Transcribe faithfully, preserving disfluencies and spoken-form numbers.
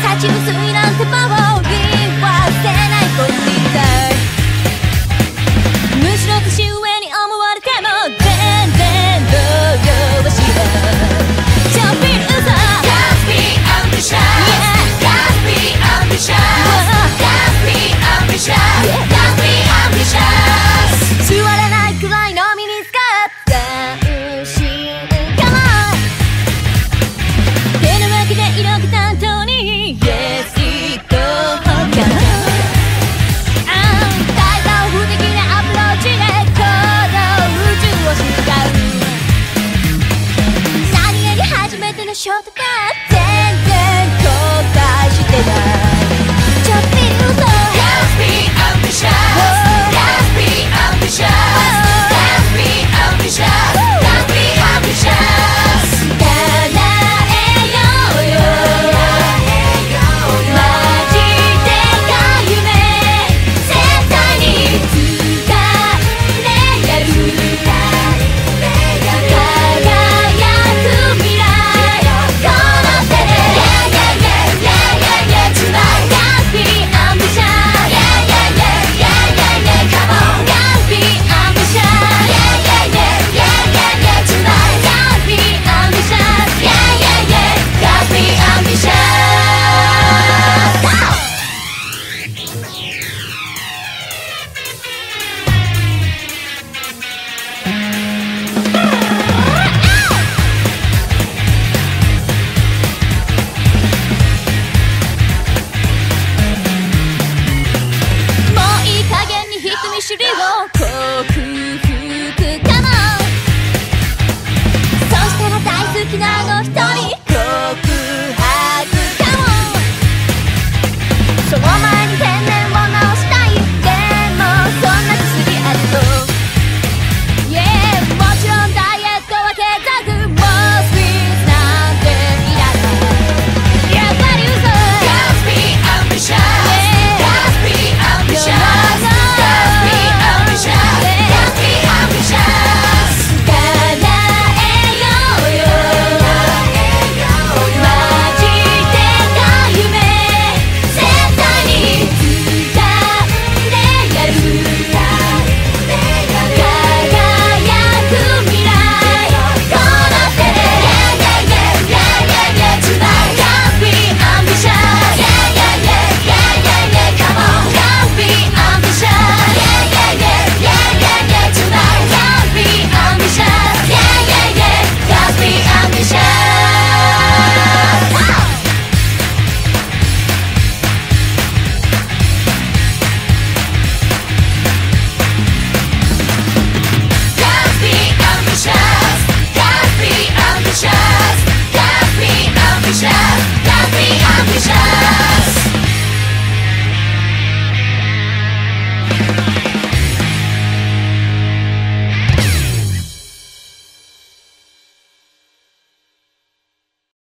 勝ち薄いなんてパワーを言わせないことみたい。むしろ年上に思われても全然動揺はしない。Don't be loser, Just be ambitious, Just be ambitious, Just be ambitious, Just be ambitious。 座れないくらいのミニスカート斬新かな。手の脇で色気担当に Yes it go かな。大胆不敵なアプローチでこの宇宙を知る。何気に初めてのショットだって